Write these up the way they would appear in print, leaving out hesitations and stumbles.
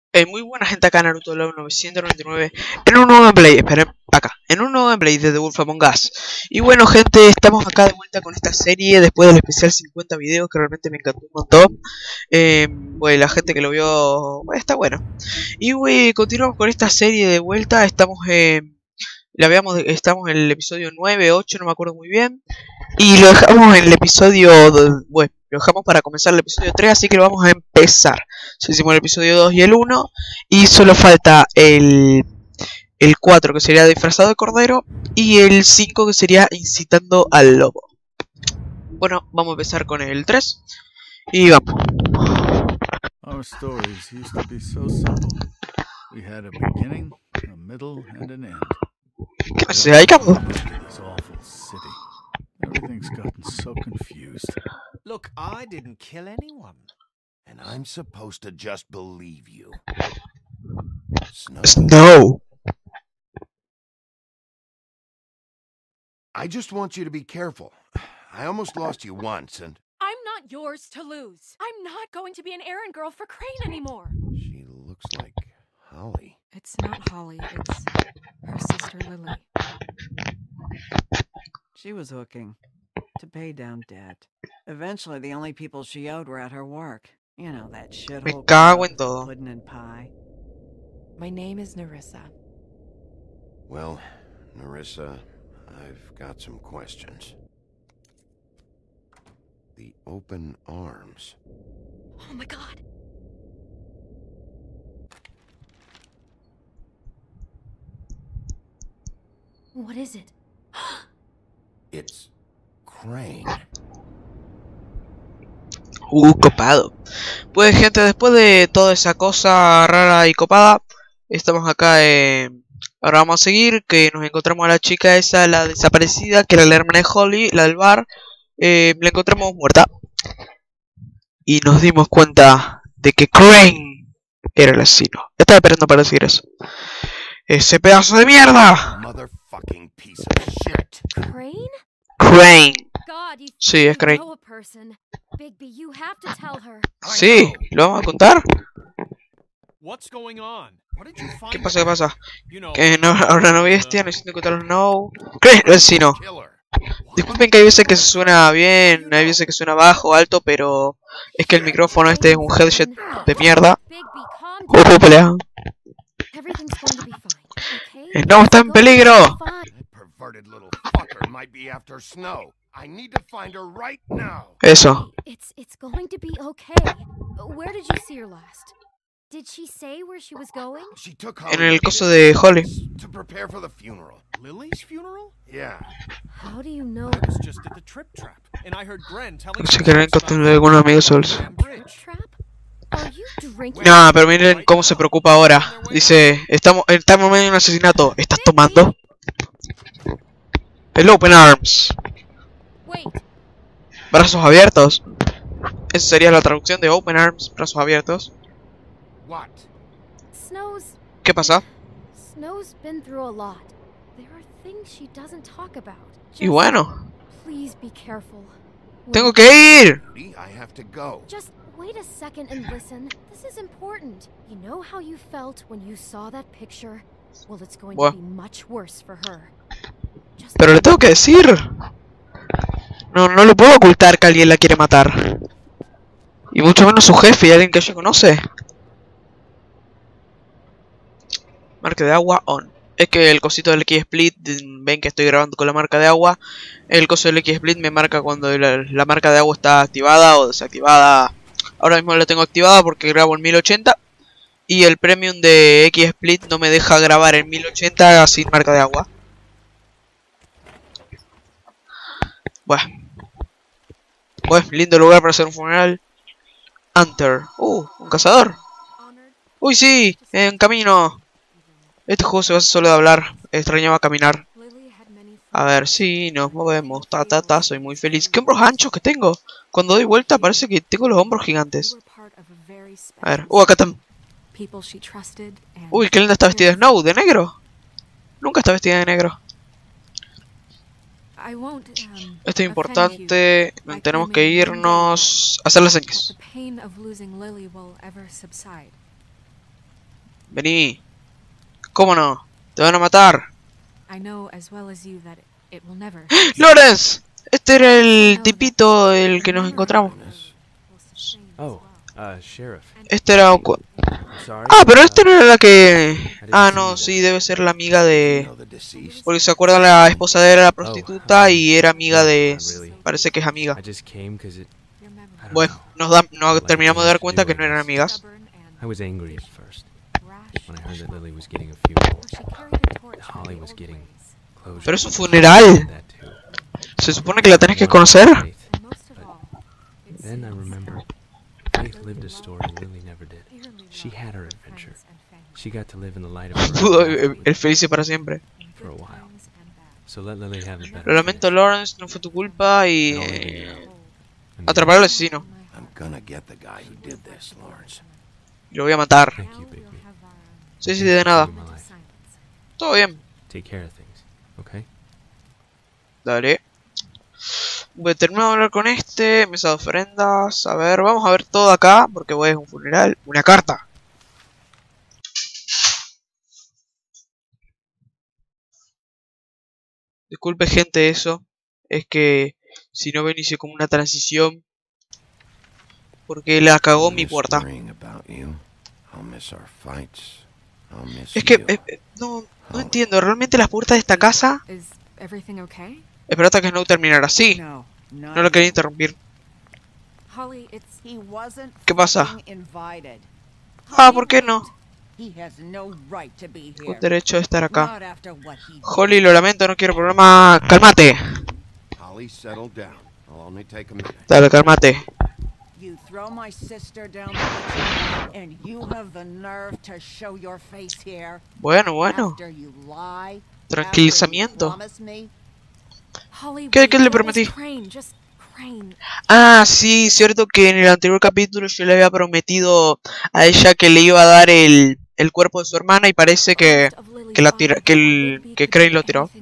Muy buena gente acá, Naruto Love 999, en un nuevo gameplay, esperen, acá, en un nuevo gameplay de The Wolf Among Us. Y bueno gente, estamos acá de vuelta con esta serie, después del especial 50 videos, que realmente me encantó un montón. Bueno, la gente que lo vio, bueno, está bueno. Y bueno, continuamos con esta serie de vuelta, estamos estamos en el episodio 9, 8, no me acuerdo muy bien. Y lo dejamos en el episodio, bueno, lo dejamos para comenzar el episodio 3, así que lo vamos a empezar. Ya hicimos el episodio 2 y el 1, y solo falta el 4, que sería disfrazado de cordero, y el 5, que sería incitando al lobo. Bueno, vamos a empezar con el 3, y vamos. Our stories used to be so simple. We had a beginning, a middle, and an end. ¿Qué pasa ahí, cabrón? This awful city. Everything's gotten so confused. Look, I didn't kill anyone. And I'm supposed to just believe you. Snow. I just want you to be careful. I almost lost you once, and... I'm not yours to lose. I'm not going to be an errand girl for Crane anymore. She looks like Holly. It's not Holly, it's her sister Lily. She was hooking to pay down debt. Eventually, the only people she owed were at her work. You know, that shithole cago en todo. pudding and pie. My name is Nerissa. Well, Nerissa, I've got some questions. The open arms. Oh my god. What is it? It's Crane. Copado. Pues gente, después de toda esa cosa rara y copada, estamos acá. Ahora vamos a seguir, que nos encontramos a la chica esa, la desaparecida, que era la hermana de Holly, la del bar. La encontramos muerta. Y nos dimos cuenta de que Crane era el asesino. Estaba esperando para decir eso. ¡Ese pedazo de mierda! Motherfucking piece of shit. Crane? Crane. God, you Sí, es Crane. know a person. Bigby, you have to tell her. Sí, ¿lo vamos a contar? What's going on? What did you find? ¿Qué pasa? ¿Qué pasa? You know, Que no, ahora no bestia, necesito encontrarlo. No. Crane, el asesino. Killer. Disculpen que hay veces que se suena bien, hay veces que suena bajo, alto, pero es que el micrófono este es un headset de mierda. Bigby, calm down. Pelea. Everything's going to be fine, okay? ¡No, está en peligro! Fine. That perverted little fucker might be after Snow. I need to find her right now. Eso. It's going to be okay. Where did you see her last? Did she say where she was going? She took En Holly el coso de Holly. to prepare for the funeral. Lily's funeral? Yeah. How do you know? I was just at the Trip Trap, and I heard Gren telling Se me quieren about encontrar algunos amigos solos. Dam Bridge. Trap? Are you drinking? No, pero miren cómo se preocupa ahora. Dice, estamos en medio de un asesinato. ¿Estás tomando? El Open Arms. Wait, Brazos abiertos. Esa sería la traducción de Open Arms, brazos abiertos. What? ¿Qué pasa? Snow's been through a lot. There are things she doesn't talk about. Y bueno, Please be careful. tengo que ir. Judy, I have to go. Just wait a second and listen. This is important. You know how you felt when you saw that picture? Well, it's going to be much worse for her. Just Pero le tengo que decir. No le puedo ocultar que alguien la quiere matar. Y mucho menos su jefe y alguien que ella conoce. Marca de agua on. Es que el cosito del X-Split, ven que estoy grabando con la marca de agua. El coso del X-Split me marca cuando la marca de agua está activada o desactivada. Ahora mismo la tengo activada porque grabo en 1080. Y el premium de X-Split no me deja grabar en 1080 sin marca de agua. Bueno, lindo lugar para hacer un funeral. Hunter. Un cazador. Uy, sí, en camino. Este juego se basa solo de hablar. Extrañaba caminar. A ver, sí, nos movemos. Soy muy feliz. ¿Qué hombros anchos que tengo? Cuando doy vuelta parece que tengo los hombros gigantes. A ver, acá están. Uy, qué linda está vestida de Snow, de negro. Nunca está vestida de negro. Esto es importante. Tenemos que irnos a hacer las señas. Vení. ¿Cómo no? Te van a matar. I know as well as you that it will never. ¡Lawrence! Este era el tipito el que nos encontramos. Oh, Sheriff. Este era... I'm sorry. Ah, pero este no era la que... Ah, no, sí, debe ser la amiga de... Know the deceased? Porque se acuerda, la esposa de él era la prostituta y era amiga de... Parece que es amiga. I just came because it. I don't Bueno, know. nos terminamos de dar cuenta que no eran amigas. I was angry at first when I heard that Lily was getting a funeral. Holly was getting closure. Pero es un funeral. That too. Se supone que la tenés que conocer. Faith. Then I remembered Faith lived a story Lily never did. She had her adventure. She got to live in the light of Pudo her el feliz para siempre. for a while. So let Lily have the better. Lo lamento, Lawrence, no fue tu culpa y... atrapar al asesino. I'm gonna get the guy who did this, Lawrence. Y lo voy a matar. Thank you, Bigby. Sí, sí, de nada. Thanks for saving my life. Todo bien. Take care of things, okay? Dale. Voy a terminar de hablar con este. Mesa de ofrendas. A ver, vamos a ver todo acá. Porque voy a un funeral. Una carta. Disculpe, gente, eso. Es que si no ven hice como una transición. Porque la cagó mi puerta. Worrying about you. I'll miss our fights. I'll miss Es que you. no entiendo. ¿Realmente las puertas de esta casa? Is everything okay? Espérate que no terminara así. No, No lo quería interrumpir. Holly, it's He wasn't ¿Qué pasa? fucking invited. Ah, ¿por qué no? He has no right to be Con here. derecho de estar acá. Not after what he did. Holly, lo lamento, no quiero problema. Cálmate. Holly, settle down. I'll only take a minute. Dale, cálmate. You throw my sister down the kitchen, and you have the nerve to show your face here. Bueno, bueno. After you lie, Tranquilizamiento. after you promise me. Holly. ¿Qué wait, le what was prometí? Crane? Just Crane. Ah, sí, cierto que en el anterior capítulo yo le había prometido a ella que le iba a dar el cuerpo de su hermana y parece que Crane lo tiró.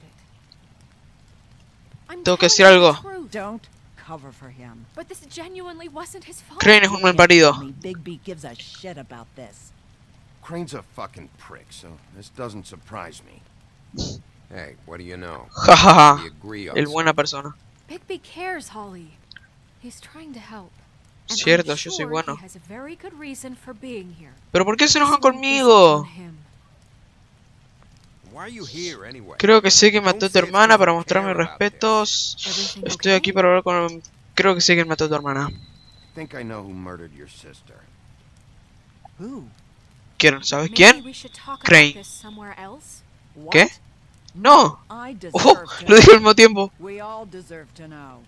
Tengo que decir algo. Don't cover for him. But this genuinely wasn't his fault. Crane es un mal parido. Bigby gives a shit about this. Crane's a fucking prick, so this doesn't surprise me. Hey, what do you know? Jajaja. We agree on El something. buena persona. Bigby cares, Holly. He's trying to help. And Cierto, I'm yo soy sure bueno. he has a very good reason for being here. ¿Pero por qué se enojan This one isn't conmigo? on him. Why are you here anyway? Creo que sé que mató a tu hermana para mostrar mis respetos. Everything Estoy okay? aquí para hablar con... Creo que sé que mató a tu hermana. I think I know who murdered your sister. Who? ¿Quién? ¿Sabes Maybe quién? we should talk Crane. about this somewhere else. What? ¿Qué? No. I deserve Oh, to lo dije al know. mismo tiempo. We all deserve to know.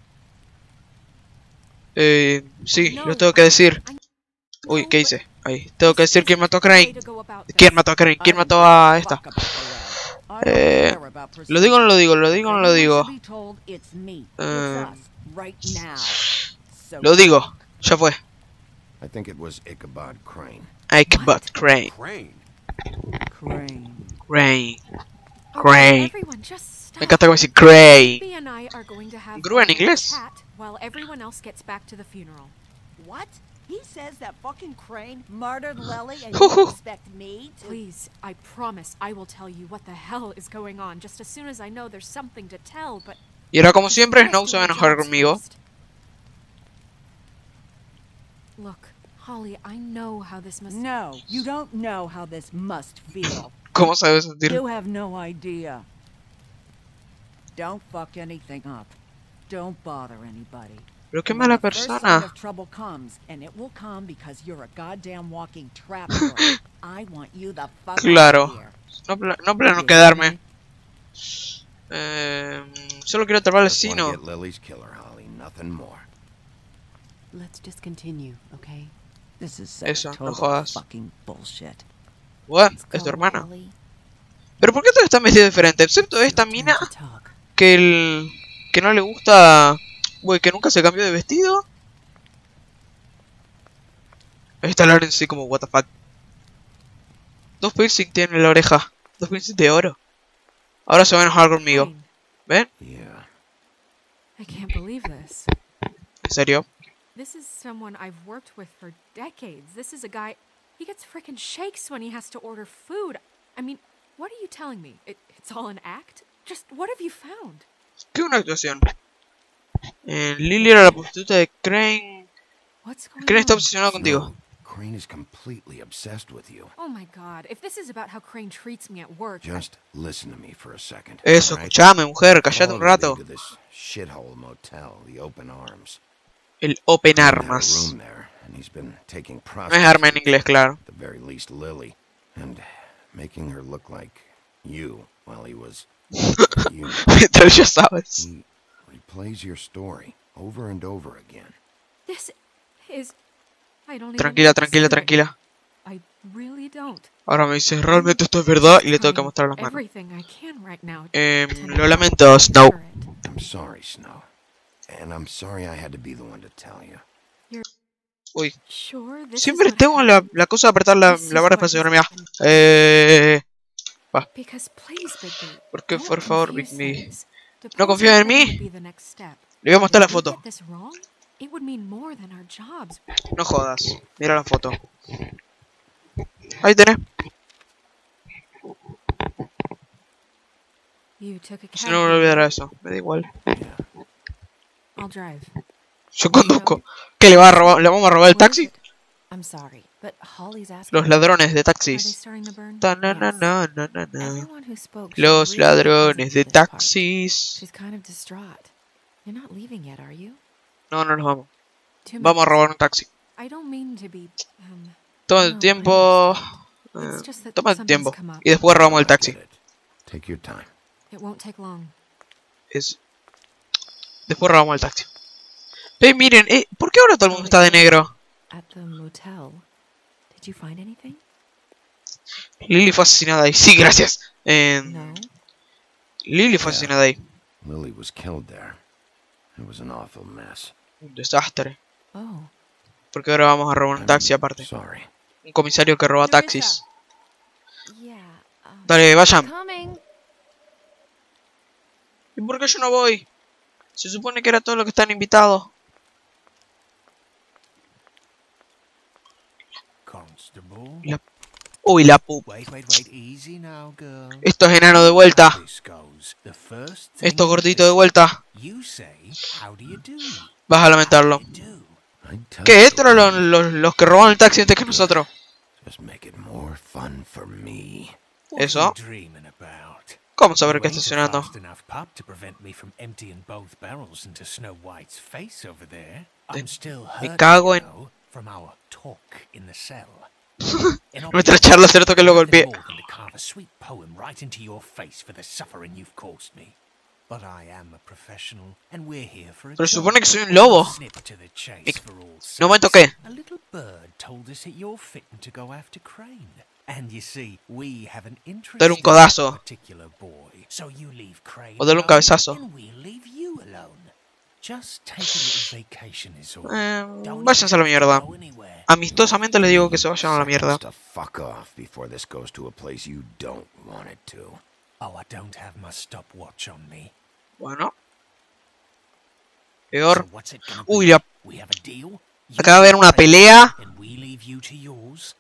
Sí, No, lo tengo que decir. I- Uy, no, ¿qué but hice? Ahí, tengo que decir quién mató a there's a way Crane. to go about ¿Quién this. mató a Crane? ¿Quién I mató don't a give esta? fuck about the rest. I don't Eh, care about ¿Lo digo o no lo digo? ¿Lo procedure. digo o no lo If digo? anyone should be told, it's me. Eh, It's us, right now. So Lo digo. Ya fue. I think it was Ichabod Crane. Ichabod Crane. Crane? Crane. Crane. Okay, Crane. everyone, just stop. Me encanta como decir Crane. Bigby and I are going to have Grúa en a little inglés. chat while everyone else gets back to the funeral. What? He says that fucking Crane murdered Lily and Hoo, hoo. you expect me to... Please, I promise I will tell you what the hell is going on just as soon as I know there's something to tell, but Y ahora como siempre, let's Snow do se va a our enojar jobs conmigo. first. Look, Holly, I know how this must... No, you don't know how this must feel. ¿Cómo se debe sentir? You have no idea. Don't fuck anything up. Don't bother anybody. Pero qué And when mala the first sign persona. of trouble comes, and it will come because you're a goddamn walking trapdoor. I want you the fuck Claro. out of here. No plano You quedarme. hear me? Solo quiero atrapar al Just wanna asesino. get Lily's killer, Holly. Nothing more. Let's just continue, okay? This is such Eso, no total jodas. fucking bullshit. What? Let's Es tu go, hermana. Holly. Pero ¿por qué todos están vestidos diferente? Excepto esta Your mina turn to talk. que no le gusta... Güey, que nunca se cambió de vestido. Ahí está Lauren así como what the fuck. 2 piercing tiene en la oreja. 2 piercing de oro. Ahora se va a enojar conmigo. Crane, ¿Ven? Yeah. I can't believe this. ¿En serio? This is someone I've worked with for decades. This is a guy... He gets frickin' shakes when he has to order food. I mean, what are you telling me? It's all an act? Just what have you found? ¿Qué una actuación? Lily era la prostituta de Crane. What's going Crane está on? obsesionado contigo. Snow, Crane is completely obsessed with you. Oh my god, if this is about how Crane treats me at work... Just listen to me for a second. Eso, alright? escuchame, mujer, callate un Followed me rato. to this shithole motel, the Open Arms. El Open He had a Armas. room there, and he's been taking No es arma en inglés, claro. at the very least Lily, and making her look like you while he was you. Mientras ya sabes. He replays your story over and over again. This is... I don't even Tranquila, know what to tranquila, say. tranquila. I really don't. Ahora me dice, realmente esto es verdad, y le tengo que mostrar las manos. Everything I can right now. Lo lamento, Snow. I'm sorry, Snow. And I'm sorry I had to be the one to tell you. Uy. Sure, this Siempre is what tengo la cosa de apretar la barra espaciadora, mira. Va. Because please, Bigby, ¿Por qué, don't por favor, confuse Bigby? things. ¿No confías en mí? Would be the next step. Le voy a mostrar la If we foto. get this wrong, it would mean more than our jobs. No jodas. Mira la foto. Ahí tenés. You took a Si cab. no me olvidará eso. Me da igual. I'll drive. Yo conduzco. ¿Qué le va a robar? ¿Le vamos a robar el taxi? I'm sorry, but Holly's asking. Los ladrones de Are they taxis. starting to burn? Ta-na-na-na-na-na. Everyone who spoke showed Los real ladrones de presence at this part. taxis. She's kind of distraught. You're not leaving yet, are you? No, no nos vamos. 2 Vamos a minutes. robar un taxi. I don't mean to be. Toma tu tiempo. It's just that Toma tu something's tiempo. come up. Y después robamos el taxi. Take your time. It won't take long. Después robamos el taxi. Miren, ¿por qué ahora todo el mundo está de negro? At the motel, did you find anything? Lily fue asesinada ahí. Sí, gracias. No. Lily fue asesinada ahí. Lily was killed there. It was an awful mess. Un desastre. Oh. Porque ahora vamos a robar un taxi aparte. Sorry. Un comisario que roba taxis. Yeah. Dale, vayan. Coming. ¿Y por qué yo no voy? Se supone que era todo lo que están invitados. Constable. Uy, la pup. Wait, easy now, girl. Estos enanos de vuelta. This goes. The first thing Estos you gorditos de say, vuelta. You say, how do you do? Vas a lamentarlo. I'd tell ¿Qué? you Estos eran los que robaron el taxi antes que nosotros. Just make it more fun for me. What are Eso. you dreaming about? ¿Cómo saber que You está ain't a estacionando? fast enough pup to prevent me from emptying both barrels into Snow White's face over there. Me I'm still hurting, cago you en- know, from our talk in the cell. Nuestra charla cierto que lo golpeé. More than to carve a sweet poem right into your face for the suffering you've caused me. But I am a professional, and we're here for a Pero se job. supone que soy un lobo. Snip to the chase for all No me sakes. toqué. A little bird told us that you're fitting to go after Crane. And you see, we have an interest Dale un in codazo. that particular boy. So you leave Crane O dale un alone, cabezazo. and we'll leave you alone. Just take a little vacation is all. Don't Váyanse a la even mierda. go anywhere. Amistosamente les digo que se vayan a la mierda. To fuck off before this goes to a place you don't want it to. Oh, I don't have my stopwatch on me. Bueno. Peor. So what's it gonna Uy, be? la... We have a deal? You Acaba de haber leave una Crane, pelea. and we leave you to yours.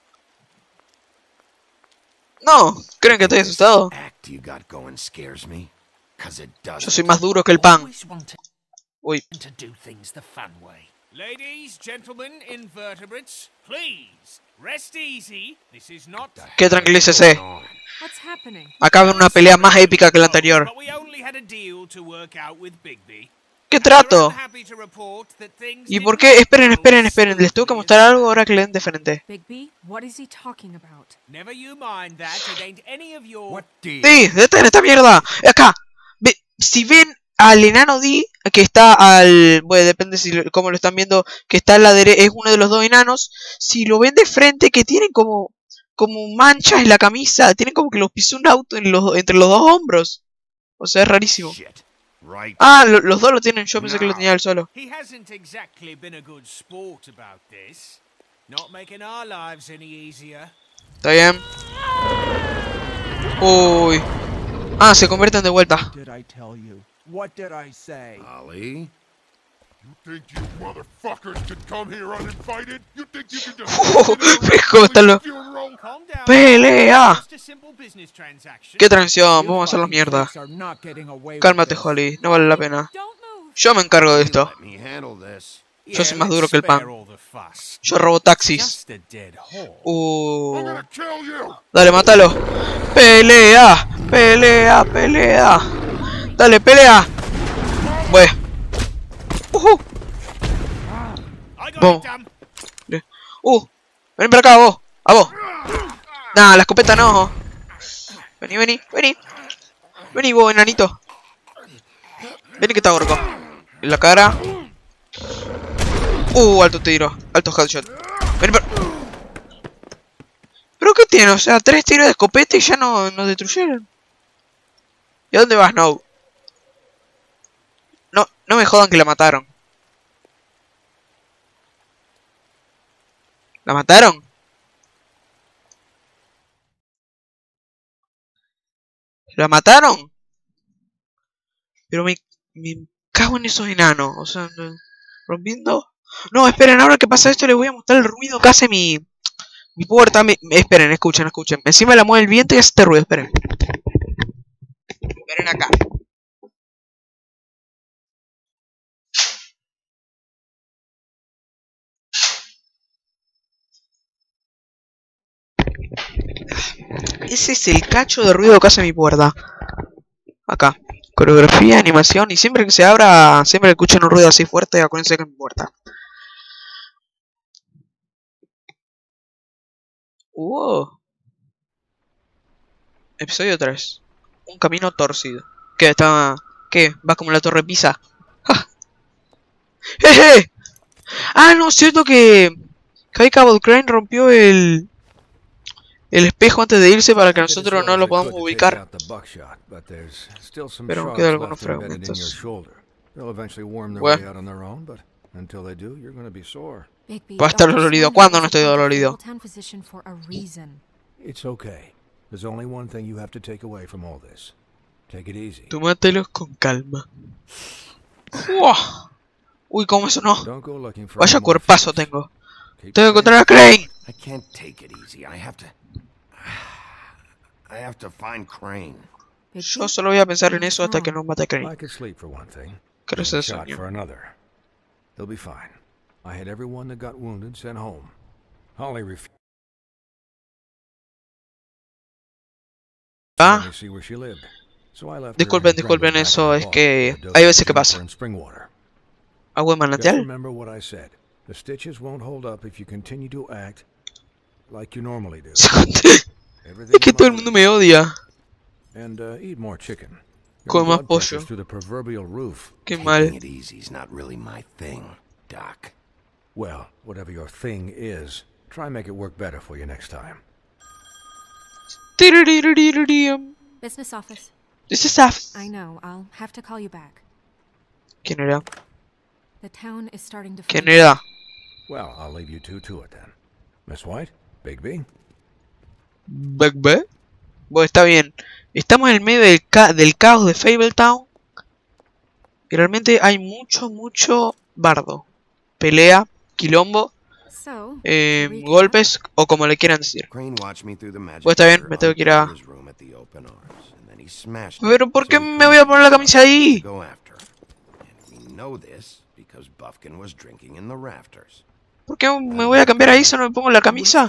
No, ¿creen que estoy asustado? Act you got going scares me. 'Cause it does. Yo soy más duro que el pan. Always wanted Uy, to do things the fun way. Ladies, gentlemen, invertebrates, please rest easy. This is not. que tranquilícese. What's happening? Acaba de haber una pelea más épica que la anterior. But we only had a deal to work out with Bigby. ¿Qué trato? I'm happy to report that things ¿Y did por not qué? Esperen, go esperen, esperen. Les tengo que mostrar algo ahora que le den de frente. Bigby, what is he talking about? Never you mind that. It ain't any of your. What deal? ¡Sí! ¡Detén esta mierda! Acá. Si ven al enano D, que está al... Bueno, depende cómo lo están viendo, que está a la derecha, es uno de los dos enanos. Si lo ven de frente, que tienen como manchas en la camisa, tienen como que los pisó un auto entre los dos hombros. O sea, es rarísimo. Shit. Right. Ah, los dos lo tienen, yo pensé que lo tenía él solo. He hasn't exactly been a good sport about this. Not making our lives any easier. ¿Está bien? Uy. Ah, se convierten de vuelta. Did I tell you? What did I say? Holly? ¿Cómo están los...? ¡Pelea! ¡Qué transición! Vamos a hacer la mierda. Cálmate, Holly. No vale la pena. Yo me encargo de esto. Yo soy más duro que el pan. Yo robo taxis. Dale, mátalo. ¡Pelea! ¡Pelea! ¡Pelea! ¡Dale, pelea! Bueno. Vamos. Ven para acá, vos. A vos. Nah, la escopeta no. Vení, vení, vení. Vení vos, enanito. Vení que te ahorco. En la cara. Alto tiro. Alto headshot. Vení para... ¿Pero qué tiene? O sea, 3 tiros de escopeta y ya nos destruyeron. ¿Y a dónde vas, No? No me jodan que la mataron. ¿La mataron? ¿La mataron? Pero me cago en esos enanos. O sea, rompiendo... No, esperen, ahora que pasa esto les voy a mostrar el ruido que hace mi puerta. Esperen, escuchen. Encima la mueve el viento y hace este ruido, esperen. Esperen acá. Ese es el cacho de ruido que hace mi puerta. Acá. Coreografía, animación. Y siempre que se abra, siempre que escuchen un ruido así fuerte, acuérdense que es mi puerta. Episodio 3. Un camino torcido. ¿Qué? ¿Va como la Torre Pisa? ¡Ja! ¡Jeje! Ah, no, es cierto que Kai Cabot Crane rompió el espejo antes de irse para que nosotros no lo podamos ubicar. Pero quedan algunos fragmentos. Bueno. Va a estar dolorido. ¿Cuándo no estoy dolorido? Tómatelos con calma. Uy, ¿cómo eso no? Vaya cuerpazo tengo. Tengo que encontrar a Crane. Yo solo voy a pensar en eso hasta que no mate a Crane. ¿Qué es eso? They'll be fine. I had everyone that got wounded sent home. Holly refused. Disculpen, eso es que hay veces que pasa. ¿Agua de manantial? Remember what I said. The stitches won't hold up if you continue to act like you normally do. Es que todo el mundo me odia. And eat more chicken. Come más pollo. Qué mal. Well, whatever your thing is, try make it work better for you next time. Business office. Business office. I know. I'll have to call you back. ¿Quién era? The town is starting to ¿Quién era? Well, I'll leave you two to it then. Miss White, Bigby. ¿Bigby? Bueno, está bien. Estamos en el medio del caos de Fabletown. Y realmente hay mucho bardo. Pelea, quilombo, golpes o como le quieran decir. Pues está bien, me tengo que ir a... Pero ¿por qué me voy a poner la camisa ahí? ¿Por qué me voy a cambiar ahí si no me pongo la camisa?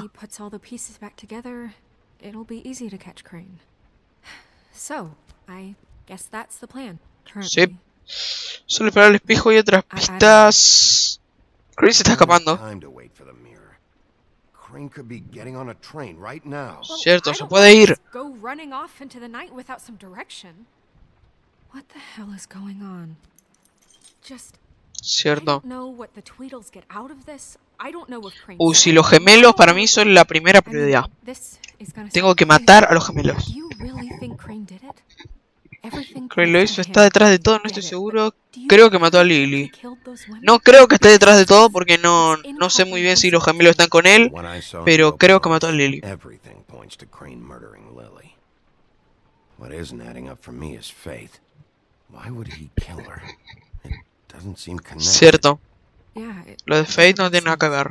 Sí. Solo esperar el espejo y otras pistas. Crane se está escapando. Cierto, se puede ir. Cierto. Si los gemelos para mí son la primera prioridad. Tengo que matar a los gemelos. Crane lo hizo, está detrás de todo, no estoy seguro. Creo que mató a Lily. No creo que esté detrás de todo porque no sé muy bien si los gemelos están con él. Pero creo que mató a Lily. Doesn't seem connected. Cierto. Yeah, Lo de Fate no tiene nada que ver.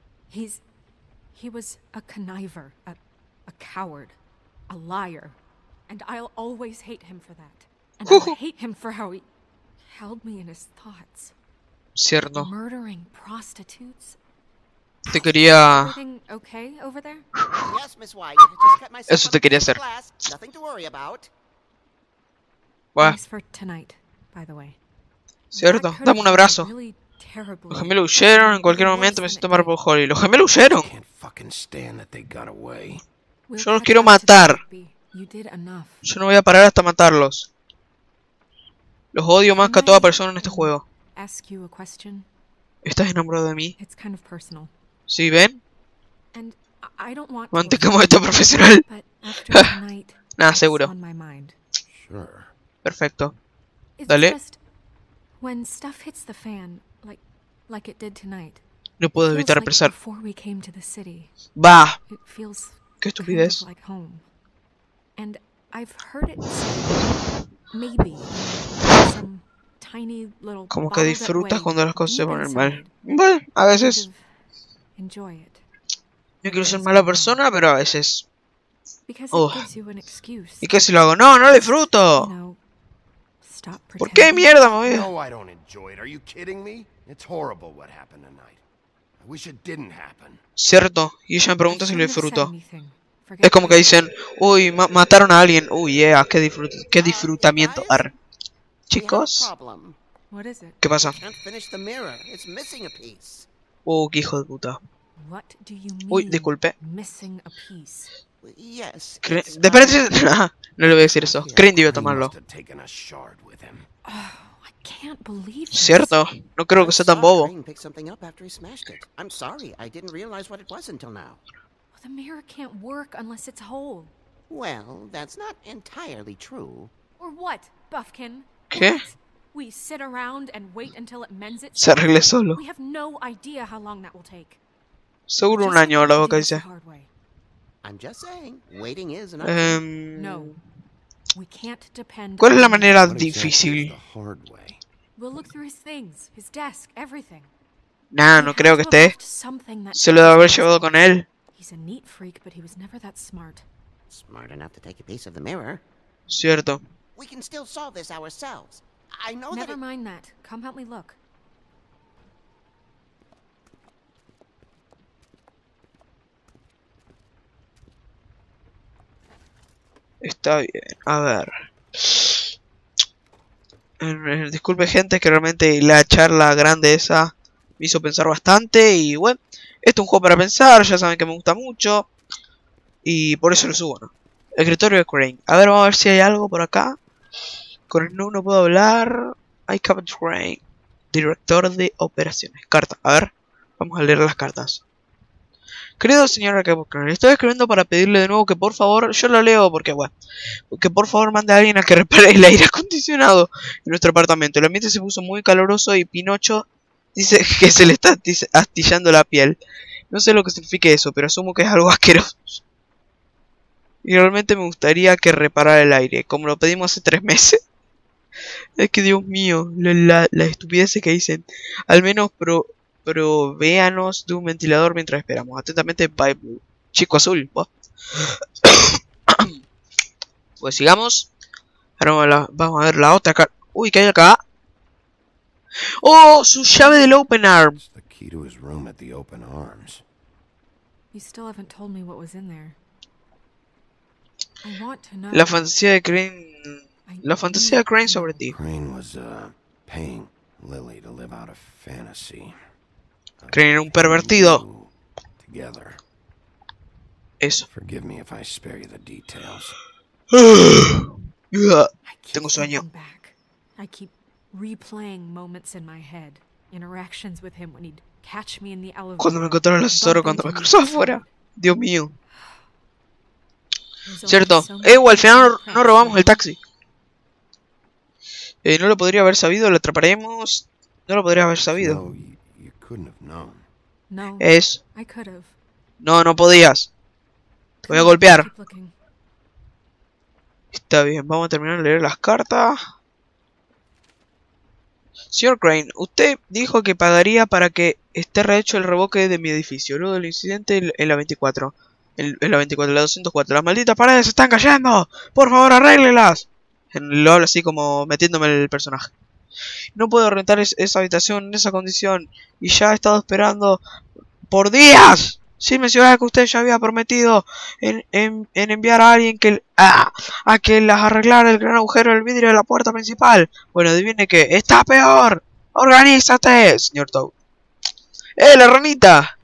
He was a conniver, a coward, a liar, and I'll always hate him for that. And I'll hate him for how he held me in his thoughts. Cierto. Murdering prostitutes. Te quería... Everything okay over there? Yes, Miss White. Just cut myself Eso te quería hacer. glass. Nothing to worry about. Buah, Thanks for tonight, by the way. cierto. That could Dame un have abrazo. gone really terribly. Los gemelos huyeron. En cualquier momento me siento mal por Holly. Los gemelos huyeron. Can't fucking stand that they got away. We'll Yo los catch quiero up to matar. Bee. You did enough. Yo no voy a parar hasta matarlos. Los odio más que a toda persona en este juego. Ask you a question. ¿Estás enamorado de mí? It's kind of personal. ¿Sí, ven? And I don't want to Mantengamos esto profesional. but after tonight, Nada, it's seguro. on my mind. Sure. Perfecto. It's Dale. just when stuff hits the fan, like it did tonight. No puedo feels evitar like pensar. before we came to the city. Va. It feels Qué kind estupidez. of like home. And I've heard it said, maybe some tiny little Como que bottled disfrutas away cuando las cosas se deep ponen mal. inside. Bueno, a veces. Kind of enjoy it. Yo quiero ser mala persona, pero a veces. Because Oh. it gives you an excuse. ¿Y qué si lo hago? No, no lo You disfruto. know, stop ¿Por qué pretending. mierda me voy a... No, I don't enjoy it. Are you kidding me? It's horrible what happened tonight. I wish it didn't happen. Cierto. Y ella me pregunta I si lo shouldn't have said disfruto. anything. Forget Es como que it. dicen, uy, mataron a alguien. Uy, yeah, qué disfrutamiento. Arre. We have a Chicos, problem. What is it? ¿qué pasa? Can't finish the mirror. It's missing a piece. Qué hijo de puta. What do you mean? Uy, disculpe. Missing a piece. Yes. it's, ¿Te parece? No le voy a decir eso. Crane debió He tomarlo. must have taken a shard with him. Oh, I can't believe this. Cierto. No creo que sea tan bobo. Crane picked something up after he smashed it. I'm sorry. I didn't realize what it was until now. The mirror can't work unless it's whole. Well, that's not entirely true. Or what, Buffkin? ¿Qué? What? We sit around and wait until it mends Se itself? arregle solo. We have no idea how long that will take. Seguro un Just año have la to boca do this the dice. hard way. I'm just saying, waiting is an option. No. We can't depend ¿Cuál es la on him. manera What exactly is difícil? the hard way? We'll look through his things, his desk, everything. Nah, He no had creo to que have esté. left something that Se lo debe haber tells us llevado con él. He's a neat freak, but he was never that smart. Smart enough to take a piece of the mirror. Cierto. We can still solve this ourselves. I know Never that. mind that. Come help me look. Está bien. A ver. Disculpe gente, que realmente la charla grande esa me hizo pensar bastante. Y bueno, esto es un juego para pensar, ya saben que me gusta mucho. Y por eso lo subo, ¿no? Escritorio de Crane. A ver, vamos a ver si hay algo por acá. Con el no puedo hablar. I Captain Crane. Director de operaciones. Carta. A ver, vamos a leer las cartas. Querido señor Crane, estoy escribiendo para pedirle de nuevo que por favor, yo lo leo porque bueno, que por favor mande a alguien a que repare el aire acondicionado en nuestro apartamento. El ambiente se puso muy caluroso y Pinocho dice que se le está astillando la piel. No sé lo que signifique eso, pero asumo que es algo asqueroso. Y realmente me gustaría que reparara el aire, como lo pedimos hace 3 meses. Es que Dios mío, la estupidez que dicen. Al menos provéanos de un ventilador mientras esperamos. Atentamente, Bible. Chico azul. Pues sigamos. Ahora vamos a ver la otra carta. Uy, ¿qué hay acá? ¡Oh! Su llave del Open Arm. It's the key to his room at the Open Arms. You still haven't told me what was in there. I want to know. La fantasía de Crane. I La fantasía de need Crane to sobre know. ti. Crane was, paying Lily to live out a fantasy. Crane era un pervertido. You together. Eso. Forgive me if I spare you the details. I keep Tengo sueño. thinking back. I keep replaying moments in my head. Interactions with him when he'd catch me in the elevator. Cuando me encontraron el asesor o bump cuando me into me cruzó outside. afuera. Dios mío. There's only Cierto. so many Al final no pranks robamos el left. taxi. No lo podría haber sabido, lo atraparemos. No lo podría haber sabido. No, you couldn't have known. No, Es. I could have. No, no podías. Te voy a golpear. Está bien, vamos a terminar de leer las cartas. Señor Crane, usted dijo que pagaría para que esté rehecho el revoque de mi edificio, luego del incidente en la 24. En la 24, la 204. Las malditas paredes se están cayendo. Por favor, arréglelas. Lo hablo así como metiéndome en el personaje. No puedo rentar esa habitación en esa condición. Y ya he estado esperando por días. Sí, mencionaba que usted ya había prometido en enviar a alguien a que las arreglara el gran agujero del vidrio de la puerta principal. Bueno, adivine que está peor. Organízate, señor Toad. La ranita!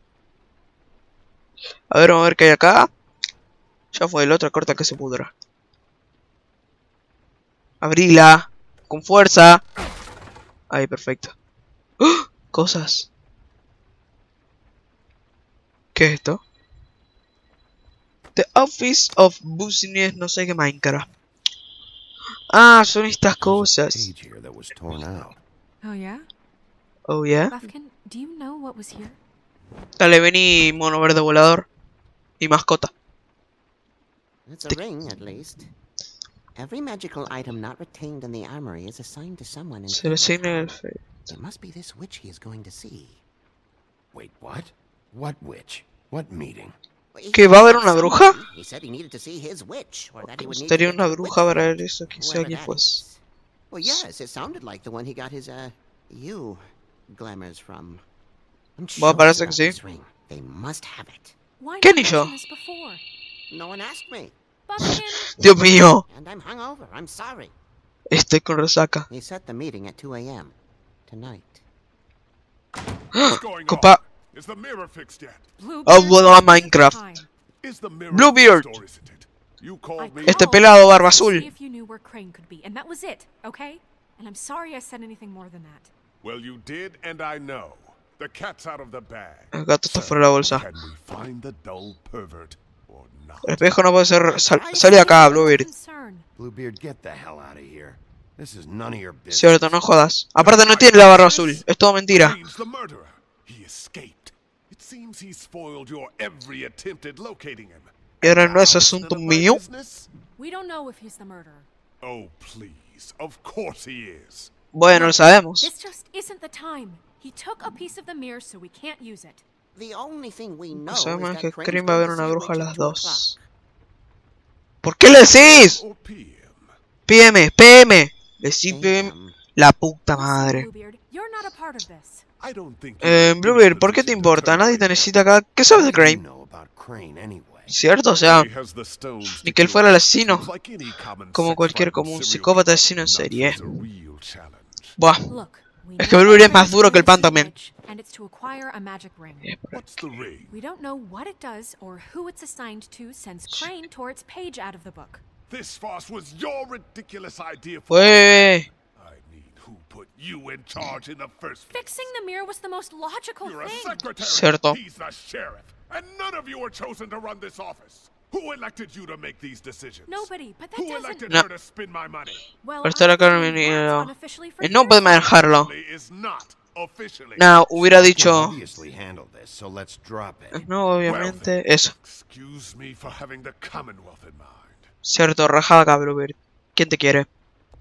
A ver, vamos a ver qué hay acá. Ya fue el otro, corta que se pudra. Abrila. Con fuerza. Ahí, perfecto. ¡Oh! Cosas. ¿Qué es esto? The Office of Business, no sé qué Minecraft. Ah, son estas cosas. Oh yeah? Oh yeah. Buffkin, do you know what was here? Dale, vení, mono verde volador. Y mascota. It's a ring, at least. Every magical item not retained in the armory is assigned to someone in Se le asigna el fe. It must be this witch he is going to see. Wait, what? What witch? What meeting? ¿Que va a haber una bruja? He said he needed to see his witch, or that he would need to Estaría get una to the bruja witch para hunt, ver eso, quien sea whoever quien that fuese. is. Well, yes, it sounded like the one he got his, glamours from. I'm Bueno, sure parece about que sí. this ring. They must have it. Why ¿Qué not ni yo? mention this before? No one asked me. Buffkin! Dios mío, And I'm hungover. I'm sorry. estoy con resaca. He set the meeting at 2 a.m. tonight. Copa. Is the mirror fixed yet? Oh, bueno, a Minecraft. Is the mirror Bluebeard. fixed or isn't it? You called me. Este pelado barba azul. See if you knew where Crane could be, and that was it, okay? And I'm sorry I said anything more than that. Well, you did, and I know. The cat's out of the bag. El gato está fuera de la bolsa. Can we find the dull pervert or not? El espejo no puede ser. Salí de acá, Bluebeard. Bluebeard, get the hell out of here. This is none of your business. Cierto, no jodas. Aparte no tiene la barba azul. Es todo mentira. Crane's the murderer. He escaped. It seems he spoiled your every attempt at locating him. Y ahora no es asunto mío. We don't know if he's the murderer. Oh, please. Of course he is. Bueno, lo sabemos. This just isn't the time. He took a piece of the mirror, so we can't use it. The only thing we know Sabemos is que that Crane's Crane va a going ver to una see a bruja a witch las at 2 o'clock. 2. ¿Por qué le decís? Or PM. PM, PM. Decí PM. La puta madre. Bluebeard, you're not a part of this. I don't think Bluebeard, ¿por qué te importa? Nadie te necesita acá. ¿Qué sabes de Crane? ¿Cierto? O sea, ni que él fuera el asesino. Como cualquier común psicópata asesino en serie. Buah. Es que Bluebeard es más duro que el pan también. And it's to acquire a magic ring. What's the ring? We don't know what it does or who it's assigned to since Crane tore its page out of the book. This farce was your ridiculous idea for Fue. who put you in charge in the first place. Fixing the mirror was the most logical You're a thing. secretary. Cierto. He's the sheriff. And none of you were chosen to run this office. Who elected you to make these decisions? Nobody, but that Who doesn't... elected No. her to spend my money? Well, Por estar I've acá been en doing el that unofficially for no years puede now. manejarlo. Is not officially. No, hubiera dicho. Obviously handled this, so let's drop it. No, obviamente. Eso. Excuse me for having the Commonwealth in mind. Cierto, rajada acá, Bluebeard. ¿Quién te quiere?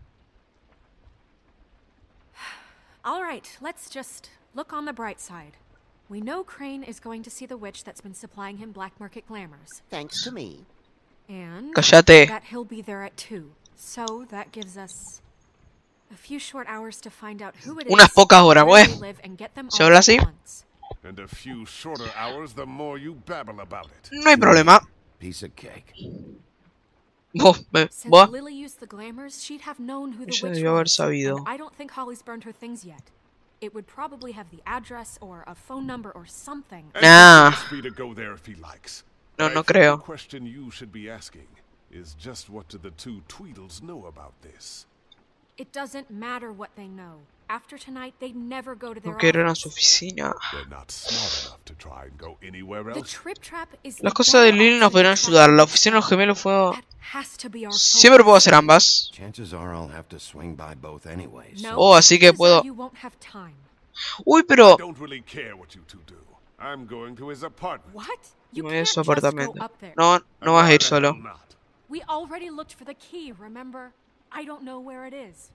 All right, let's just look on the bright side. We know Crane is going to see the witch that's been supplying him black market glamours. Thanks to me. And Cállate. that he'll be there at 2. So that gives us a few short hours to find out who it is, Unas pocas horas, where they pues. live, and get them ¿Se all habla at así? once. And a few shorter hours, the more you babble about it. No hay problema. Piece of cake. Vos, Since vos. Lily used the glamours, she'd have known who the Ella witch debió haber was. sabido. And I don't think Holly's burned her things yet. It would probably have the address or a phone number or something. And Nah. he's free to go there if he likes. No, I no think creo. The question you should be asking is just what do the two Tweedles know about this? It doesn't matter what they know. After tonight, they'd never go to their No quiero ir a office. su oficina. They're not smart enough to try and go anywhere The else. trip trap is Las the cosas de better Lily nos option podrían to try ayudar. La and oficina de los gemelos fue. That has to be our Siempre puedo focus. hacer ambas. Chances are I'll have to swing by both anyways. No, Oh, así que chances puedo. are you won't have time. Uy, pero. I don't really care what you two do. I'm going to his apartment. What? You No voy a can't su just go apartamento. up there. No, no vas a ir solo. Not. We already looked for the key, remember? I don't know where it is.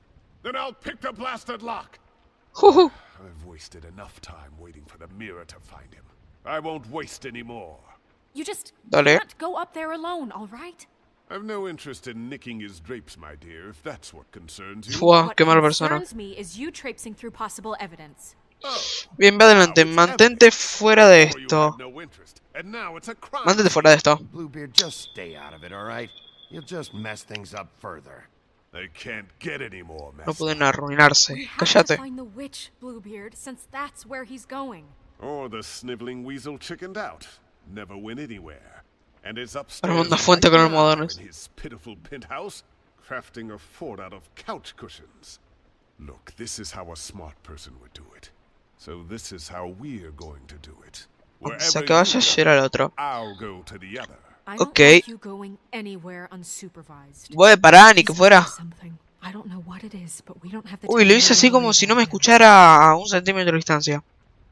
Then I'll pick the blasted lock. Juju. I've wasted enough time waiting for the mirror to find him. I won't waste any more. You just Dale. can't go up there alone, all right? I've no interest in nicking his drapes, my dear, if that's what concerns you. Fua, What qué mala persona. concerns me is you traipsing through possible evidence. Bien, ve adelante. Mantente fuera de Before you esto. had no interest, and now it's a crime. Mantente fuera de esto. Bluebeard, just stay out of it, all right? You'll just mess things up further. They can't get any more No messed pueden up. arruinarse. We have to Cállate. find the witch, Bluebeard, since that's where he's going. Or the sniveling weasel chickened out. Never went anywhere. And is upstairs Armando una fuente con right now almohadones. in his pitiful penthouse, crafting a fort out of couch cushions. Look, this is how a smart person would do it. So this is how we're going to do it. Donde Wherever sea que vaya, you llega al otro. go, I'll go to the other. I don't Okay. want you going anywhere unsupervised. Voy, pará, ni que fuera. Something. I don't know what it is, but we don't have the Uy, lo time hice to así como worry si no me about it. escuchara a 1 centímetro de distancia.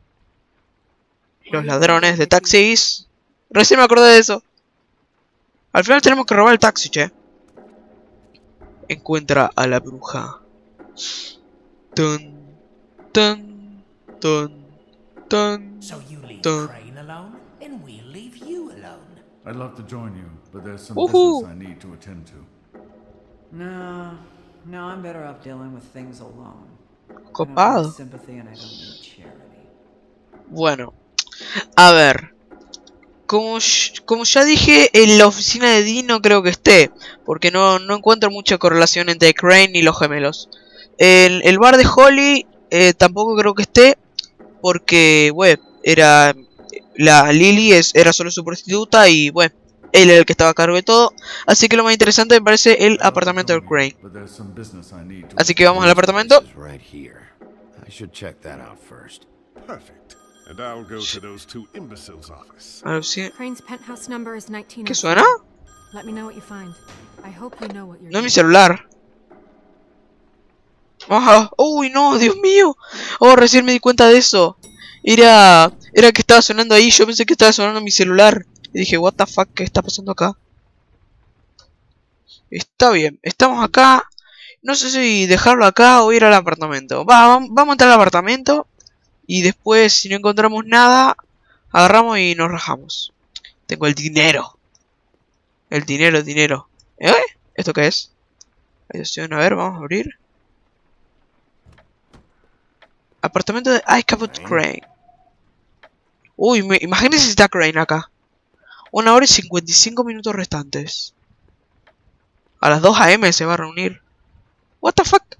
Los ladrones de taxis. Recién me acordé de eso. Al final tenemos que robar el taxi, che. Encuentra a la bruja. Tun, tun, tun, tun, So you leave tun. Crane alone, and we'll leave you alone. I'd love to join you, but there's some Woohoo. business I need to attend to. No, I'm better off dealing with things alone. I don't Copado. need sympathy and I don't need charity. Bueno, a ver. Como ya dije, en la oficina de Dee no creo que esté. Porque no encuentro mucha correlación entre Crane y los gemelos. El bar de Holly tampoco creo que esté. Porque, bueno, era... La Lily era solo su prostituta y, bueno, él era el que estaba a cargo de todo. Así que lo más interesante me parece el apartamento de Crane. But there's some business I need to Así que vamos al apartamento. This is right here. I should check that out first. Perfect. And I'll go to those two imbeciles' office. A ver si... Crane's penthouse number is 19. ¿Qué suena? Let me know what you find. I hope you know what you're No es mi doing. celular. Ajá. Uy, no, Dios mío. Oh, recién me di cuenta de eso. Era que estaba sonando ahí. Yo pensé que estaba sonando mi celular. Y dije, what the fuck, ¿qué está pasando acá? Está bien, estamos acá. No sé si dejarlo acá o ir al apartamento. Vamos a entrar al apartamento. Y después, si no encontramos nada, agarramos y nos rajamos. Tengo el dinero. El dinero. ¿Eh? ¿Esto qué es? A ver, vamos a abrir. Apartamento de Ichabod Crane. Uy, imagínense si está Crane acá. 1 hora y 55 minutos restantes. A las 2 AM se va a reunir. What the fuck?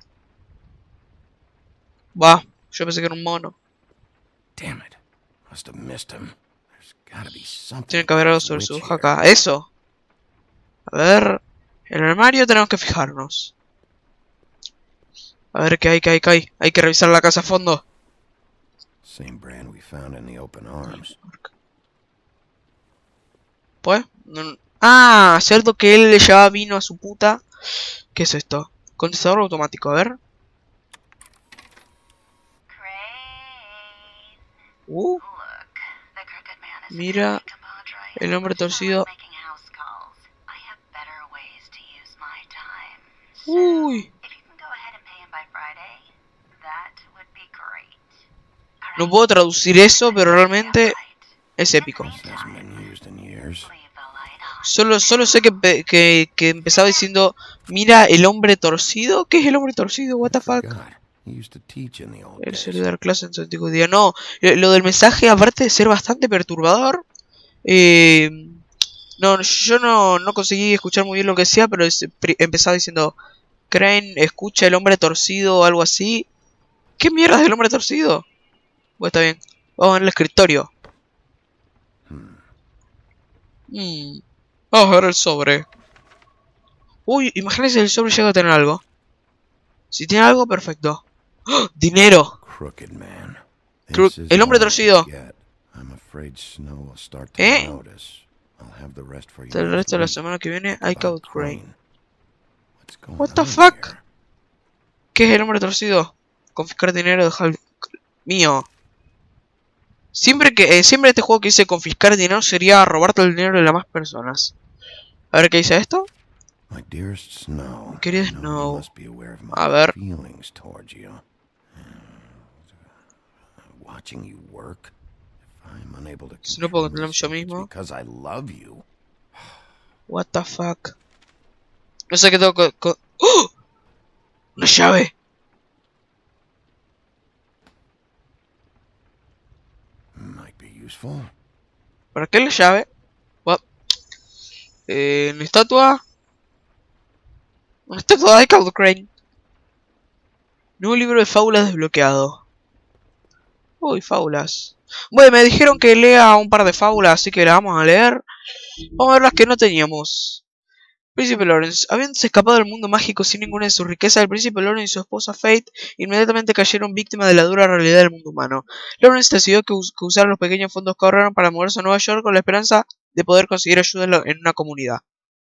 Va, yo pensé que era un mono. Damn it. Must have missed him. There's gotta be something. Tiene que haber algo sobre su hoja acá. Eso. A ver. En el armario tenemos que fijarnos. A ver qué hay. Hay que revisar la casa a fondo. Same brand we found in the open arms. Pues. Ah, cierto que él le llevaba vino a su puta. ¿Qué es esto? Contestador automático, a ver. Mira. El hombre torcido. Uy. No puedo traducir eso, pero realmente es épico. Solo sé que empezaba diciendo, mira el hombre torcido. ¿Qué es el hombre torcido? What the fuck. Él suele dar clase en su antiguo día. No, lo del mensaje, aparte de ser bastante perturbador, no, yo no conseguí escuchar muy bien lo que decía, pero empezaba diciendo, Crane, escucha el hombre torcido o algo así. ¿Qué mierda es el hombre torcido? Bueno, está bien. Vamos a ver el escritorio. Vamos a ver el sobre. Uy, imagínense si el sobre llega a tener algo. Si tiene algo, perfecto. ¡Oh! ¡Dinero! El hombre torcido. ¿Eh? El resto de la semana que viene, Ichabod Crane. What the fuck? ¿Qué es el hombre torcido? Confiscar dinero, dejar mío. Siempre este juego que dice confiscar dinero sería robarte el dinero de las más personas. A ver qué dice esto. My dearest Snow. Querido I know you Snow. must be aware of my A ver. feelings towards you. Watching you work. If I'm unable to Si no puedo controlarme yo control mismo. it's because I love you. What the fuck. No sé qué tengo que... ¡Oh! ¡Una llave! Might be useful. ¿Para qué la llave? What? Una estatua. Una estatua de Cloud Crane. Nuevo libro de fábulas desbloqueado. Uy, fábulas. Bueno, me dijeron que lea un par de fábulas, así que las vamos a leer. Vamos a ver las que no teníamos. Príncipe Lawrence. Habiéndose escapado del mundo mágico sin ninguna de sus riquezas, el príncipe Lawrence y su esposa Fate inmediatamente cayeron víctimas de la dura realidad del mundo humano. Lawrence decidió que usar los pequeños fondos que ahorraron para moverse a Nueva York con la esperanza de poder conseguir ayuda en una comunidad.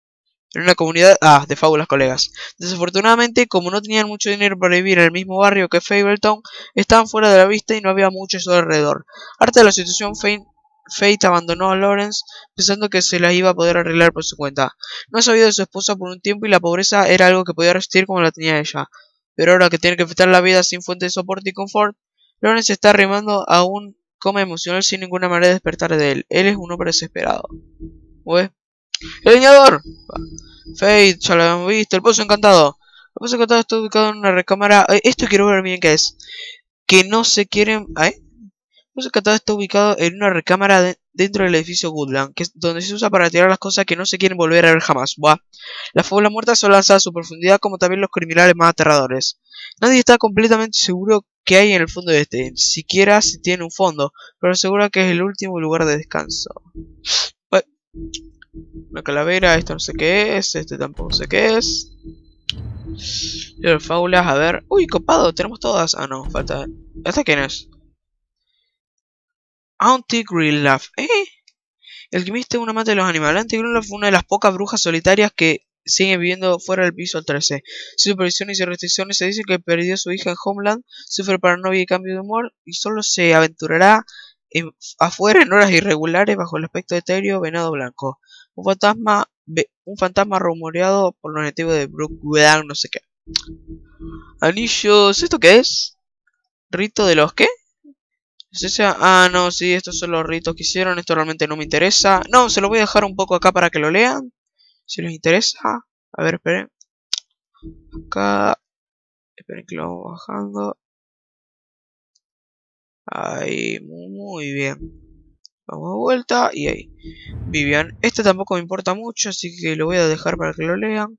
De fábulas colegas. Desafortunadamente, como no tenían mucho dinero para vivir en el mismo barrio que Fabletown, estaban fuera de la vista y no había mucho a su alrededor. Harta de la situación, Fate abandonó a Lawrence pensando que se las iba a poder arreglar por su cuenta. No sabía de su esposa por un tiempo y la pobreza era algo que podía resistir como la tenía ella. Pero ahora que tiene que enfrentar la vida sin fuente de soporte y confort, Lawrence está remando a un coma emocional sin ninguna manera de despertar de él. Él es un hombre desesperado. ¿Ves? ¡El leñador! Fate, ya lo habíamos visto. El pozo encantado. El pozo encantado está ubicado en una recámara. Esto quiero ver bien qué es. Que no se quieren... El pozo encantado está ubicado en una recámara dentro del edificio Woodland, que es donde se usa para tirar las cosas que no se quieren volver a ver jamás. Buah. Las fábulas muertas son lanzadas a su profundidad, como también los criminales más aterradores. Nadie está completamente seguro qué hay en el fondo de este, ni siquiera si tiene un fondo, pero asegura que es el último lugar de descanso. Una calavera, esto no sé qué es, este tampoco sé qué es. Las fábulas, a ver. Uy, copado, tenemos todas. Ah, no, falta. ¿Esta quién es? Auntie Greenleaf. El alquimista es un amante de los animales. Auntie Greenleaf fue una de las pocas brujas solitarias que siguen viviendo fuera del piso 13. Sin supervisiones y restricciones, se dice que perdió a su hija en Homeland, sufre paranoia y cambio de humor, y solo se aventurará afuera en horas irregulares bajo el aspecto etéreo venado blanco. Un fantasma rumoreado por los nativos de Brookwood, no sé qué. Anillos, ¿esto qué es? ¿Rito de los qué? ¿Es ese? Ah, no, sí, estos son los ritos que hicieron. Esto realmente no me interesa. No, se lo voy a dejar un poco acá para que lo lean, si les interesa. A ver, esperen. Acá. Esperen que lo vamos bajando. Ahí, muy bien. Vamos de vuelta y ahí. Vivian. Este tampoco me importa mucho, así que lo voy a dejar para que lo lean.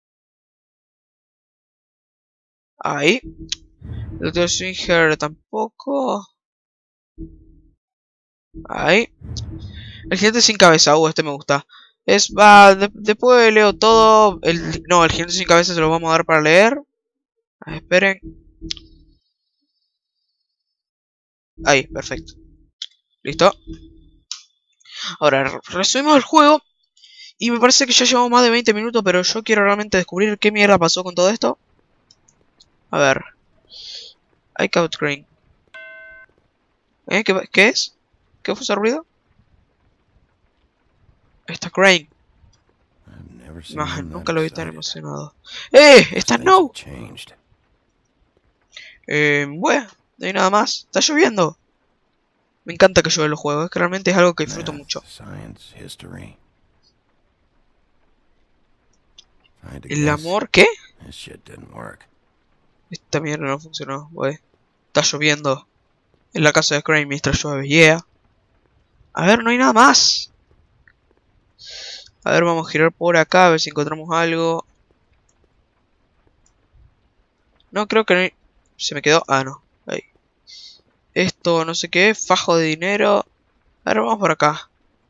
Ahí. El Dr. Swinger tampoco. Ahí. El gigante sin cabeza. Este me gusta. Después leo todo. No, el gigante sin cabeza se lo vamos a dar para leer. Esperen. Ahí, perfecto. Listo. Ahora, resumimos el juego. Y me parece que ya llevamos más de 20 minutos, pero yo quiero realmente descubrir qué mierda pasó con todo esto. A ver. Hay Cloud Crane. ¿Qué es? ¿Qué fue ese ruido? Está Crane. Nunca lo vi tan emocionado. ¡Está Snow! Bueno, no hay nada más. Está lloviendo. Me encanta que llueva en los juegos. Es que realmente es algo que disfruto mucho. ¿El amor qué? Esta mierda no funcionó, wey. Está lloviendo. En la casa de Crane mientras llueve, yeah. A ver, no hay nada más. A ver, vamos a girar por acá a ver si encontramos algo. No, creo que no hay... Se me quedó... Ah, no. Ahí. Esto, no sé qué. Fajo de dinero. A ver, vamos por acá.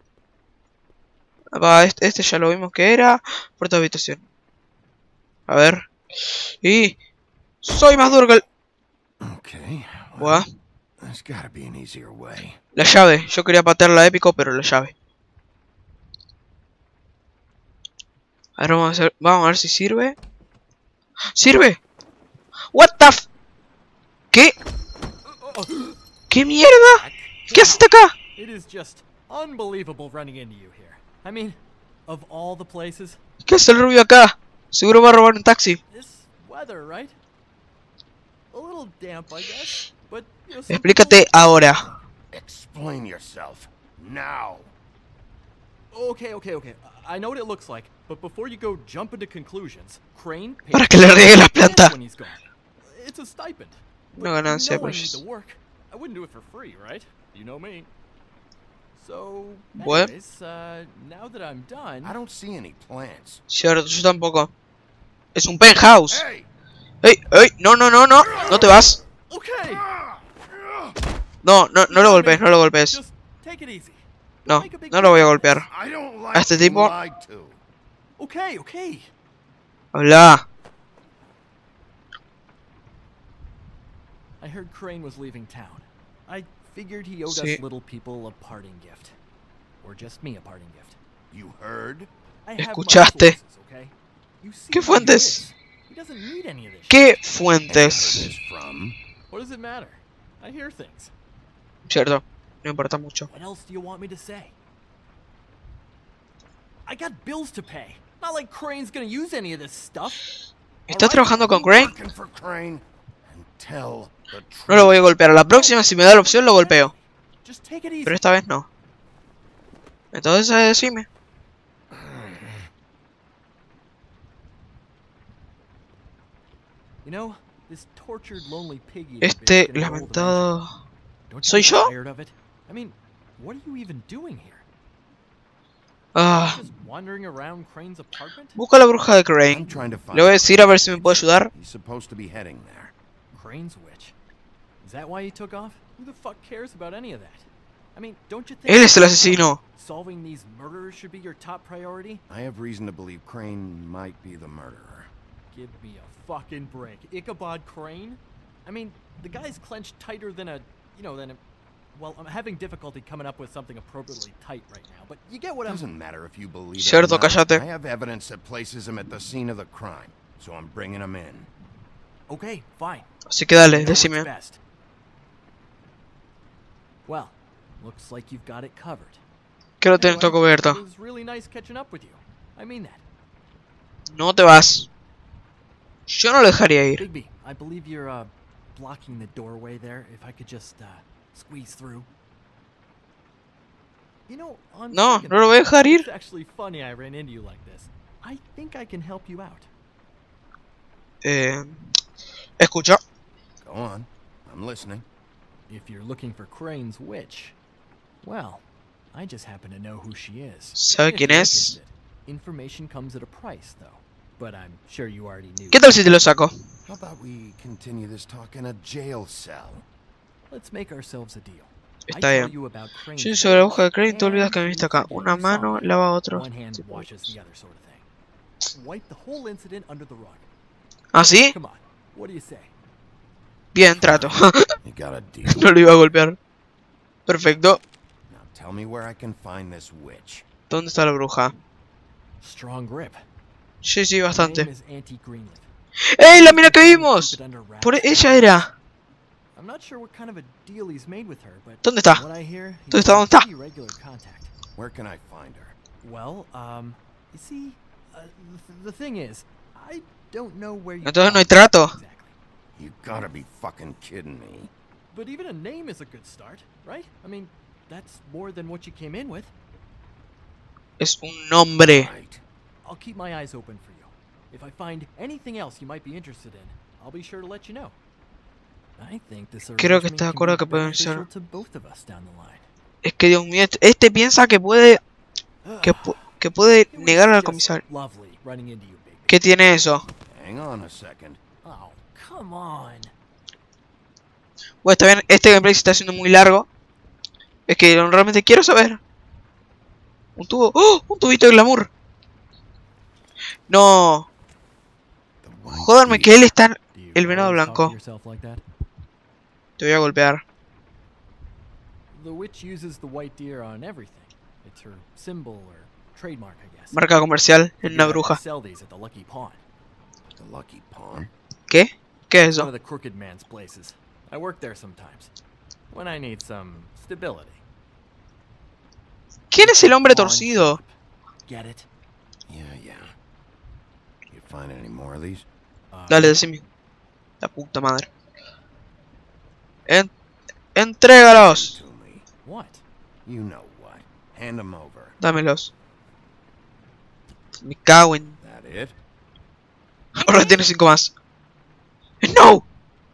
Va, este ya lo vimos que era. Puerta de habitación. A ver. Y... Soy más duro que el... Buah. La llave. Yo quería patearla épico, pero la llave. A ver, vamos a ver si sirve. ¡Sirve! What the f... ¿Qué? ¿Qué mierda? ¿Qué haces acá? Unbelievable running into you here. I mean, of all the places. ¿Qué hace el rubio acá? Seguro va a robar un taxi. This weather, right? A little damp, I guess, but Explícate ahora. Explain yourself now. Okay. I know what it looks like, but before you go jump into conclusions, Crane pays Para que le riegue la planta. when he's gone. It's a stipend. Una ganancia, I need pues. to work. I wouldn't do it for free, right? You know me. So, What? anyways, now that I'm done, I don't see any plants. Cierto, yo tampoco. Es un penthouse. Hey! ¡Ey! ¡No! ¡No te vas! Okay. No lo golpees, no lo golpees. Just take it easy. No lo voy a golpear. I don't A like este being tipo. lied to. Okay. Habla. I heard Crane was leaving town. I figured he owed Sí. us little people a parting gift. Or just me a parting gift. You heard? I have my Escuchaste. sources, okay? You see ¿Qué how he fuentes? is. He doesn't need any of this ¿Qué shit. fuentes? Is from? What does it matter? I hear things. Cierto, no importa mucho. What else do you want me to say? I got bills to pay. Not like Crane's gonna use any of this stuff. ¿Estás trabajando con Crane? Working for Crane and tell the truth. No lo voy a golpear. A la próxima, si me da la opción, lo golpeo. Just take it easy. Pero esta vez no. Entonces, decime. You know, this tortured, lonely piggy Este lamentado... ¿Soy yo? I mean, what are you even doing here? Ah, Just wandering around Crane's apartment? busca a la bruja de Crane. I'm trying to find Le voy a decir a ver si me puede ayudar. He's supposed to be heading there. Crane's witch. Is that why you took off? Who the fuck cares about any of that? I mean, don't you think Él es el asesino. solving these murderers should be your top priority? I have reason to believe Crane might be the murderer. Give me a fucking break. Ichabod Crane? I mean, the guy's clenched tighter than a, well, I'm having difficulty coming up with something appropriately tight right now, but you get what I'm... Doesn't matter if you believe it Cierto, or not. cállate. I have evidence that places him at the scene of the crime, so I'm bringing him in. Okay, fine. Así que dale, You know what's decime. best. Well, looks like you've got it covered. Que lo tengo cubierto. It was really nice catching up with you. I mean that. No te vas. Yo no lo dejaría ir. Bigby, I believe you're blocking the doorway there. If I could just squeeze through. You know, on No, second no lo voy a dejar ir. It's actually funny I ran into you like this. I think I can help you out. Escucha. Go on. I'm listening. If you're looking for Crane's witch, well, I just happen to know who she is. ¿Sabe If quién you're es? interested. Information comes at a price, though. But I'm sure you already knew. ¿Qué tal si te lo saco? How about we continue this talk in a jail cell? Let's make ourselves a deal. Está I tell bien. you about Crane's Yo sobre la witch, bruja de Crane, te and olvidas que me viste acá. you Una mano forget lava otro. One hand washes the other sort of thing. Wipe the whole incident under the rug. ¿Ah, sí? Come on, what do you say? Bien, trato. You got a deal. No lo iba a golpear. Perfecto. Now tell me where I can find this witch. ¿Dónde está la bruja? Strong grip. Sí, Her bastante. name is Auntie Greenleaf. ¡Ey, la mina que vimos! Por ella era. I'm not sure what kind of a deal he's made with her, but ¿Dónde está? what I hear, ¿Dónde está? ¿Dónde está? pretty regular contact. Where can I find her? Well, you see, the thing is, I don't know where you Entonces no hay found her trato. exactly. You gotta be fucking kidding me. But even a name is a good start, right? I mean, that's more than what you came in with. Es un nombre. Right. I'll keep my eyes open for you. If I find anything else you might be interested in, I'll be sure to let you know. I think this Creo que arrangement está de can acuerdo be que pueden beneficial ser. to both of us down the line. Es que Dios mío, este piensa que puede. Que puede It was negar al just comisario. lovely running into you, Bigby. ¿Qué tiene eso? Hang on a second. Oh, come on. Bueno, está bien, este gameplay se está haciendo muy largo. Es que realmente quiero saber. Un tubo. ¡Oh! Un tubito de glamour. No. Joderme que él está el venado blanco. Te voy a golpear. The witch uses the white deer on everything. It's her symbol or trademark, I guess. Marca comercial en una bruja. Sell these at the Lucky Pawn. The Lucky Pawn? ¿Qué? ¿Qué es One eso? of the crooked man's places. I work there sometimes. When I need some stability. ¿Quién es el hombre torcido? Get it? Yeah. You find any more of these? Dale, decime. La puta madre. Entrégalos. What? You know what. Hand them over. Dámelos. Me cago en... That it? Ahora tiene 5 más. ¡No!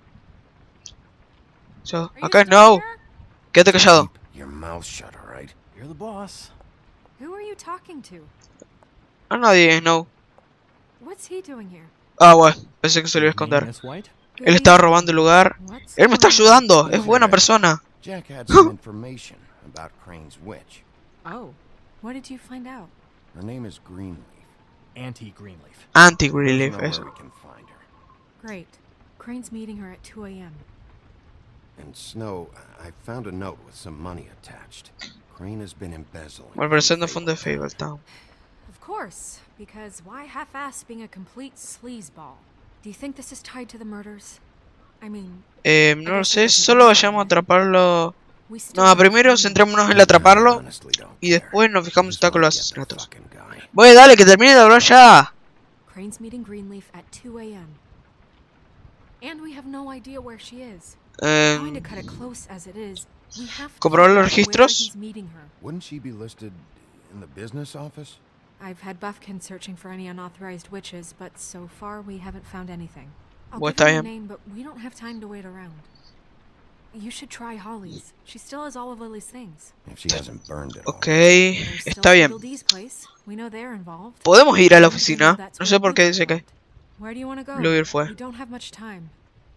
Acá no. Quédate callado. Your mouth shut, all right? You're the boss. Who are you talking to? A nadie, no. What's he doing here? Ah, bueno. Pensé que se lo iba a esconder. Miss White? Él estaba robando el lugar. Él me está ayudando. Es buena persona. Jack had some information about Crane's witch. Oh, what did you find out? Her name is Greenleaf. Anti-Greenleaf. Anti-Greenleaf, Know eso. where we can find her. Great. Crane's meeting her at 2 a.m. And Snow, I found a note with some money attached. Crane has been embezzling. Al parecer no fue de Fabletown. Of course, because why half-ass being a complete sleazeball? Do you think this is tied to the murders? I mean... no lo sé, solo vayamos a atraparlo... No, primero centrémonos en atraparlo y después nos fijamos si está con los asesinatos. Voy, dale, que termine de hablar ya. Crane's meeting Greenleaf at 2 a.m. And we have no idea where she is. Going to cut it close as it is. We have to ¿comprobar los where registros? he's meeting her. Wouldn't she be listed in the business office? I've had Buffkin searching for any unauthorized witches, but so far we haven't found anything. I'll Bueno, give está you the bien. name, but we don't have time to wait around. You should try Holly's. She still has all of Lily's things. If she hasn't burned it all. Ok, There's está still bien. Little D's place. We know they're involved. Podemos ir a la oficina. No sé por qué dice que... Where do you want to go? Luego fue. We don't have much time.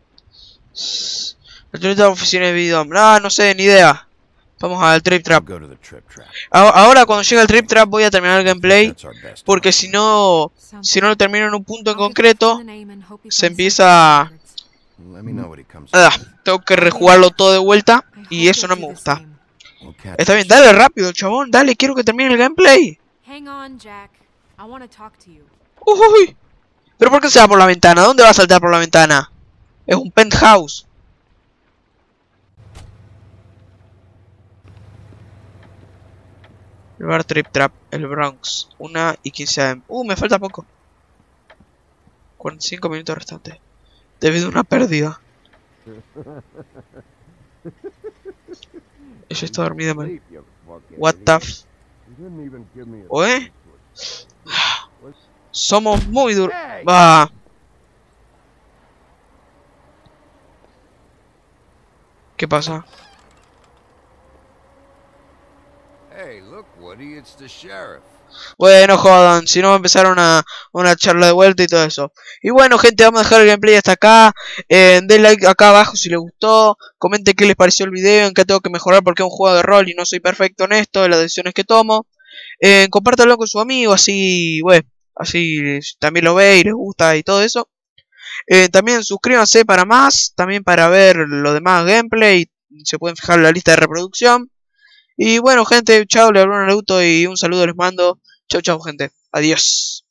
La de la oficina de Vidom. Ah, no sé, ni idea. Vamos al Trip Trap. Go to the Trip Trap. Ahora cuando llegue el Trip Trap voy a terminar el gameplay. Porque si no lo termino en un punto en concreto, se empieza... Let me know what he comes tengo que rejugarlo todo de vuelta y eso no me gusta. Está bien, dale rápido, chabón, dale, quiero que termine el gameplay. Hang on, Jack. I want to talk to you. Uy, pero ¿por qué se va por la ventana? ¿Dónde va a saltar por la ventana? Es un penthouse. El bar Trip Trap, el Bronx, 1:15 AM. Me falta poco. 45 minutos restantes. Debido a una pérdida. Ella está dormida, man. What the f... ¿Oye? Somos muy duros. Va. ¿Qué pasa? Hey, look, Woody, it's the sheriff. Bueno, jodan, si no va a empezar una charla de vuelta y todo eso. Y bueno, gente, vamos a dejar el gameplay hasta acá. Den like acá abajo si les gustó. Comenten qué les pareció el video, en qué tengo que mejorar porque es un juego de rol y no soy perfecto en esto, en las decisiones que tomo. Compártanlo con su amigo, así, bueno, así también lo ve y les gusta y todo eso. También suscríbanse para más, también para ver los demás gameplay. Se pueden fijar en la lista de reproducción. Y bueno, gente, chao, le habló Naruto y un saludo les mando. Chau, chau, gente. Adiós.